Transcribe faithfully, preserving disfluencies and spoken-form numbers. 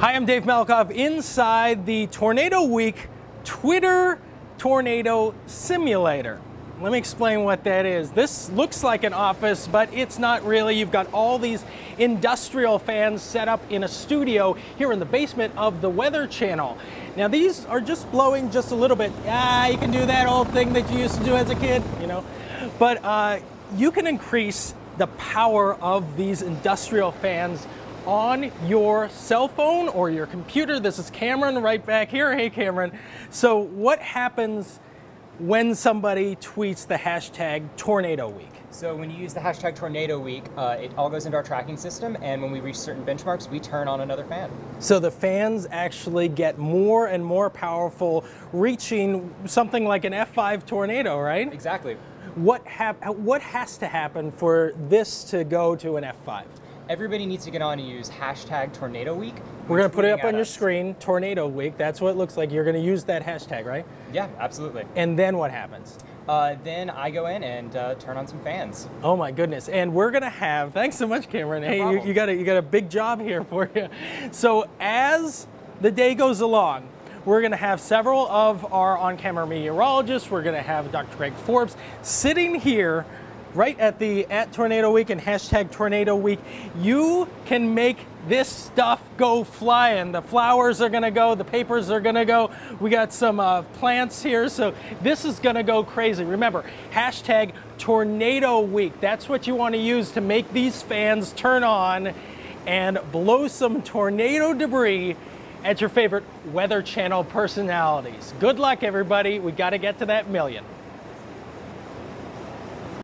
Hi, I'm Dave Malkoff inside the Tornado Week Twitter Tornado Simulator. Let me explain what that is. This looks like an office, but it's not really. You've got all these industrial fans set up in a studio here in the basement of the Weather Channel. Now these are just blowing just a little bit. Ah, you can do that old thing that you used to do as a kid, you know. But uh, you can increase the power of these industrial fans on your cell phone or your computer. This is Cameron right back here. Hey, Cameron. So what happens when somebody tweets the hashtag Tornado Week? So when you use the hashtag Tornado Week, uh, it all goes into our tracking system, and when we reach certain benchmarks, we turn on another fan. So the fans actually get more and more powerful, reaching something like an F five tornado, right? Exactly. What, hap what has to happen for this to go to an F five? Everybody needs to get on and use hashtag Tornado Week. We're going to put it up on your us. screen, Tornado Week. That's what it looks like. You're going to use that hashtag, right? Yeah, absolutely. And then what happens? Uh, then I go in and uh, turn on some fans. Oh my goodness! And we're gonna have. Thanks so much, Cameron. No hey, problem. you, you got a you got a big job here for you. So as the day goes along, we're gonna have several of our on-camera meteorologists. We're gonna have Doctor Greg Forbes sitting here, right at the at Tornado Week and hashtag Tornado Week. You can make this stuff go flying. The flowers are gonna go, the papers are gonna go. We got some uh, plants here, so this is gonna go crazy. Remember, hashtag Tornado Week. That's what you wanna use to make these fans turn on and blow some tornado debris at your favorite Weather Channel personalities. Good luck, everybody. We gotta get to that million.